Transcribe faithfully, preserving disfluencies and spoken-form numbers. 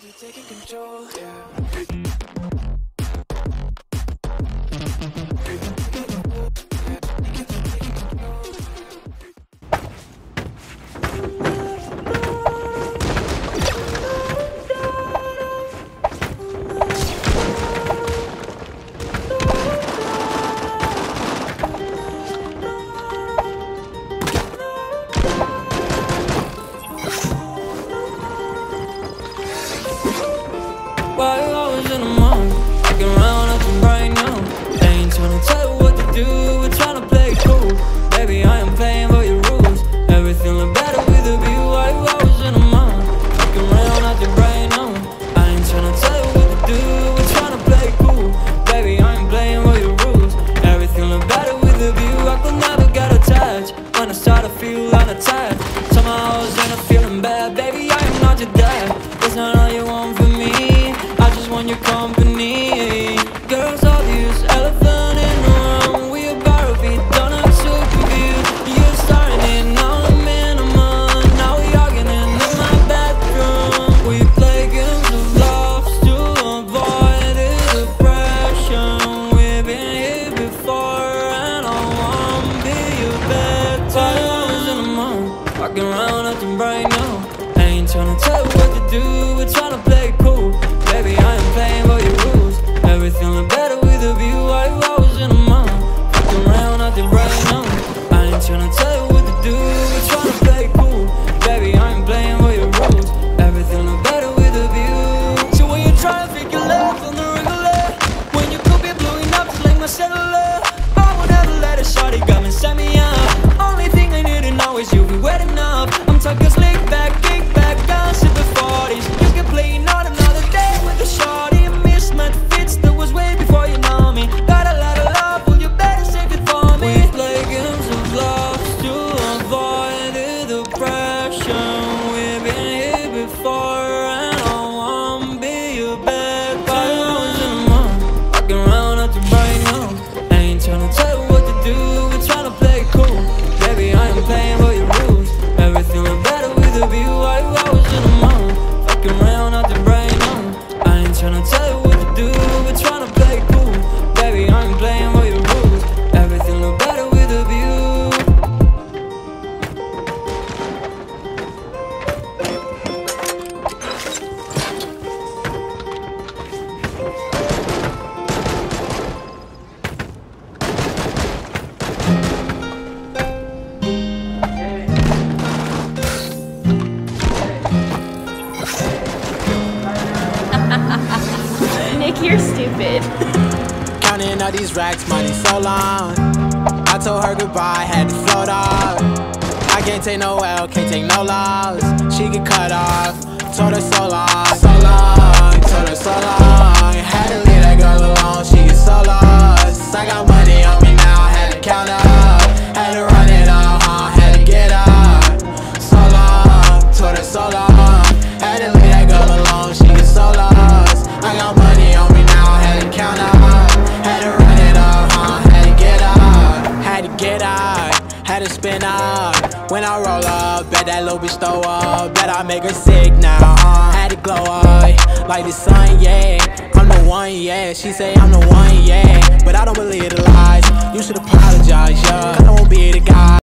you taking control, yeah. While I was in the mall, looking around at you right now. They ain't tryna tell you what to do, we're tryna play it cool. Baby, I am playing by your rules. Everything look better with a view. While I was in the mall, looking around at you right now. I ain't tryna tell you what to do, we're tryna play it cool. Baby, I am playing by your rules. Everything look better with a view. I could never get attached when I start to feel unattached. Somehow I was in a feeling bad. Baby, I am not your dad. That's not all you want from me. I just want your company. Girls obvious, elephant in the room. We about to be done, I'm so confused. You're starting it, now I'm in a month. Now we arguing in my bedroom. We play games of love to avoid the depression. We've been here before and I wanna be your bed. While I was in the mall, walking around acting right now. I ain't tryna tell you what to do, we're tryna play it cool. Baby, I am playing by your rules. Everything look better with a view. While I was in the mall, fucking around out there right now. I ain't tryna tell you what to do, we're tryna play it cool. Baby, I am playing by your rules. Everything look better with a view. So when you try to figure left on the regular, when you could be blowing up just like my cellular, I would never let a shawty come and set me up. Only thing I need to know is you be wet enough. I'm talking slick back, kick back, down, sipping forties. You can play not another day with a shawty. Mismatch fits that was way before you know me. Got a lot of love, well you better save it for me. We play games of love to avoid the depression. We've been here before and I wanna be your bed. While I was in the mall, walking around at you right now. I ain't tryna tell you what to do, we're tryna play it cool. Baby, I am playing by your rules. Everything look better with a view. While I was in the mall, fucking around out the right now. I ain't tryna tell you what to do, we're tryna play it cool. Baby, I ain't playing by your rules. Everything look better with a view. Nick, you're stupid. Counting all these racks, money so long. I told her goodbye, had to float off. I can't take no L, can't take no loss. She get cut off, told her so long, so long, told her so long. Had to leave that girl alone, she get so lost. I got money on me now, had to count up. Had to run it up, huh, had to get up. So long, told her so long. Had to leave that girl alone, she get so lost. I got money on me now, had to count up. Had to run it up, huh, had to get up. Had to get up, had to spin up. When I roll up, bet that little bitch throw up. Bet I make her sick now, uh, had to glow up like the sun, yeah. I'm the one, yeah, she say I'm the one, yeah. But I don't believe the lies, you should apologize, yeah. I don't be the guy.